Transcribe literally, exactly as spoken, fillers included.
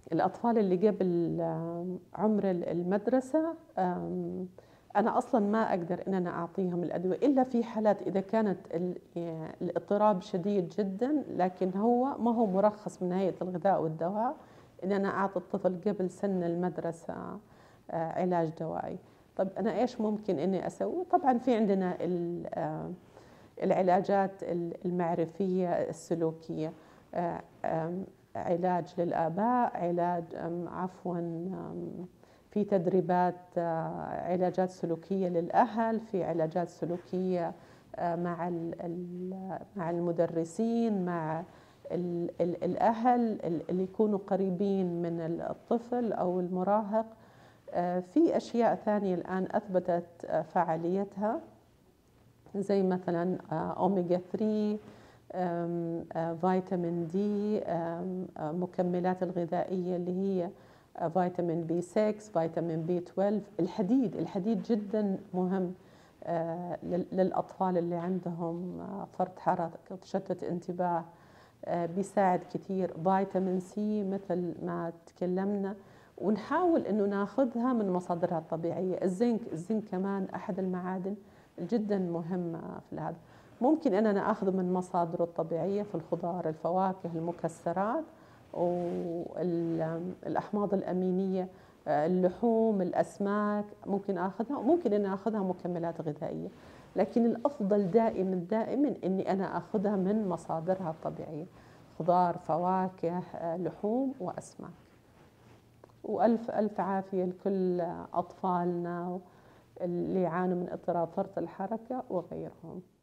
الأطفال اللي قبل آم، عمر ال- المدرسة، آم، أنا أصلا ما أقدر إن أنا أعطيهم الأدوية إلا في حالات إذا كانت ال- يعني الاضطراب شديد جدا، لكن هو ما هو مرخص من هيئة الغذاء والدواء إن أنا أعطي الطفل قبل سن المدرسة آه، علاج دوائي. طب أنا إيش ممكن إني أسوي؟ طبعا في عندنا ال- آه، العلاجات المعرفية السلوكية، آه، آم، علاج للآباء، علاج آم، عفوا آم، في تدريبات، آه، علاجات سلوكية للأهل، في علاجات سلوكية آه، مع ال- ال- مع المدرسين، مع ال- ال- الأهل اللي يكونوا قريبين من الطفل أو المراهق. آه، في أشياء ثانية الآن أثبتت آه، فعاليتها، زي مثلا آه، أوميجا ثلاثة، آم، آه، فيتامين دي، آم، آه، مكملات الغذائية اللي هي آه، فيتامين بي ستة، فيتامين بي اثنا عشر، الحديد. الحديد جدا مهم آه، لل- للأطفال اللي عندهم آه، فرط حركة وتشتت انتباه، آه، بيساعد كثير. فيتامين سي مثل ما تكلمنا، ونحاول انه ناخذها من مصادرها الطبيعيه. الزنك، الزنك كمان احد المعادن جدا مهمه في هذا. ممكن ان انا اخذه من مصادره الطبيعيه في الخضار، الفواكه، المكسرات، والاحماض الامينيه، آه، اللحوم، الاسماك ممكن اخذها، وممكن ان اخذها مكملات غذائيه. لكن الافضل دائما دائما اني انا اخذها من مصادرها الطبيعيه، خضار، فواكه، آه، لحوم واسماك. والف الف عافيه لكل اطفالنا اللي يعانوا من اضطراب فرط الحركه وغيرهم.